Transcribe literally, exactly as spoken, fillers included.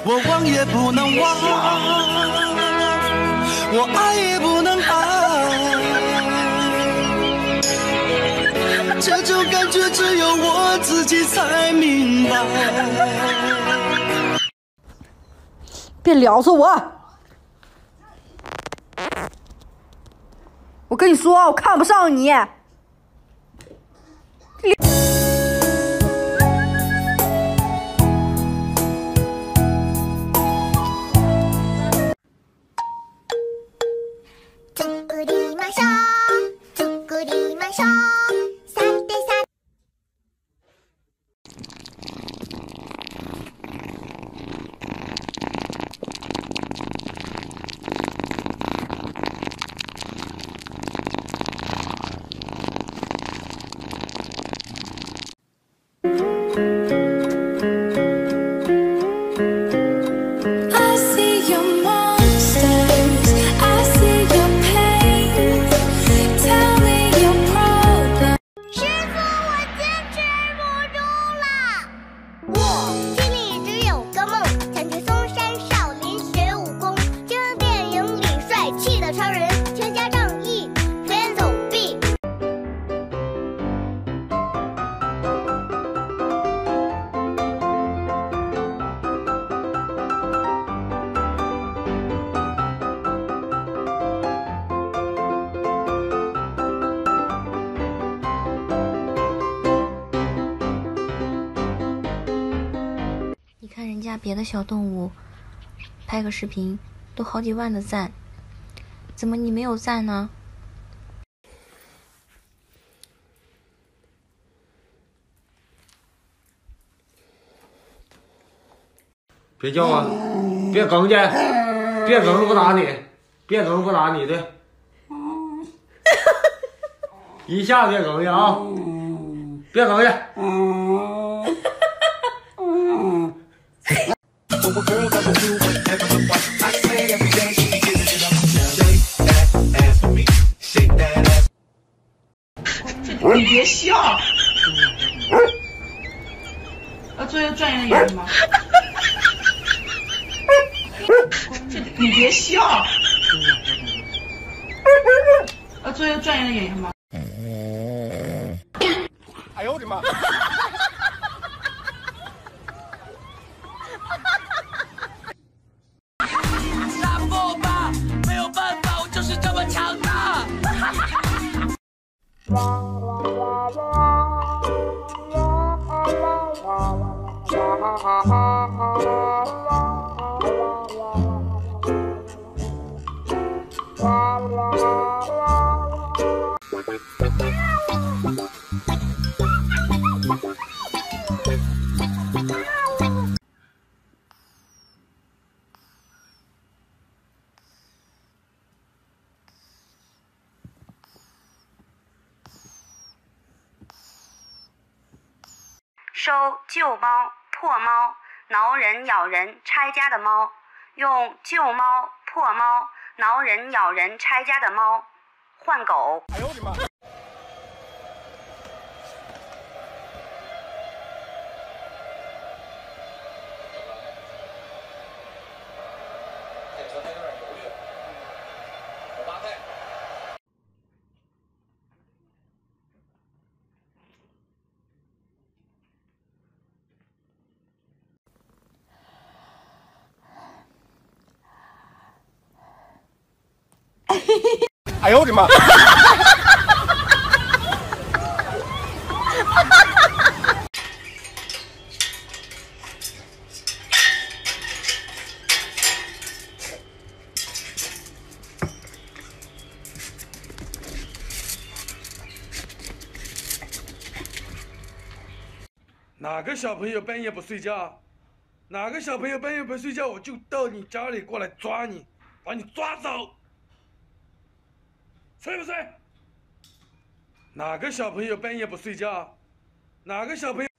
我忘也不能忘，我爱也不能爱，这种感觉只有我自己才明白。 别撩骚我！我跟你说，我看不上你。 你看人家别的小动物，拍个视频都好几万的赞，怎么你没有赞呢？ 别叫啊！别哽去！别哽了，我打你！别哽了，我打你的！一下别哽去啊！别哽去！ 你别笑，要做一个专业的演员吗？你别笑，要做一个专业的演员吗？ 哎呦我的妈！ 打不过我吧，没有办法，我就是这么强大。 收旧猫、破猫、挠人、咬人、拆家的猫，用旧猫、破猫、挠人、咬人、拆家的猫换狗。 哎呦我的妈！哎呦我的妈！ 哪个小朋友半夜不睡觉？哪个小朋友半夜不睡觉，我就到你家里过来抓你，把你抓走，睡不睡？哪个小朋友半夜不睡觉？哪个小朋友？